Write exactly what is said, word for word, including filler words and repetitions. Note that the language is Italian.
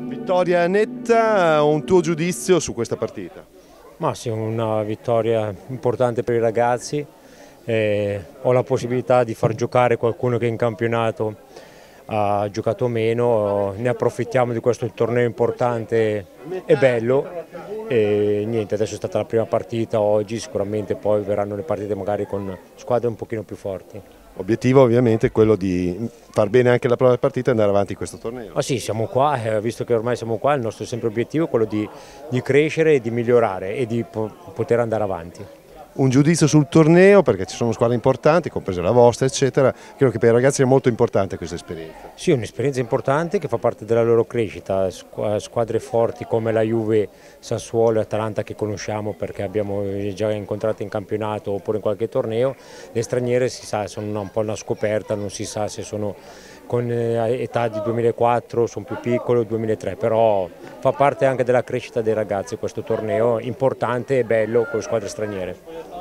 Vittoria netta, un tuo giudizio su questa partita? Ma sì, una vittoria importante per i ragazzi, eh, ho la possibilità di far giocare qualcuno che in campionato ha giocato meno, ne approfittiamo di questo torneo importante e bello e niente, adesso è stata la prima partita oggi, sicuramente poi verranno le partite magari con squadre un pochino più forti. L'obiettivo ovviamente è quello di far bene anche la prima partita e andare avanti in questo torneo. Ma sì, siamo qua, eh, visto che ormai siamo qua, il nostro sempre obiettivo è quello di, di crescere, di migliorare e di po poter andare avanti. Un giudizio sul torneo, perché ci sono squadre importanti, comprese la vostra, eccetera. Credo che per i ragazzi è molto importante questa esperienza. Sì, un'esperienza importante che fa parte della loro crescita, squadre forti come la Juve, Sassuolo e Atalanta che conosciamo perché abbiamo già incontrato in campionato oppure in qualche torneo, le straniere si sa, sono un po' una scoperta, non si sa se sono con età di duemilaquattro, sono più piccole o duemilatré, però fa parte anche della crescita dei ragazzi questo torneo importante e bello con le squadre straniere.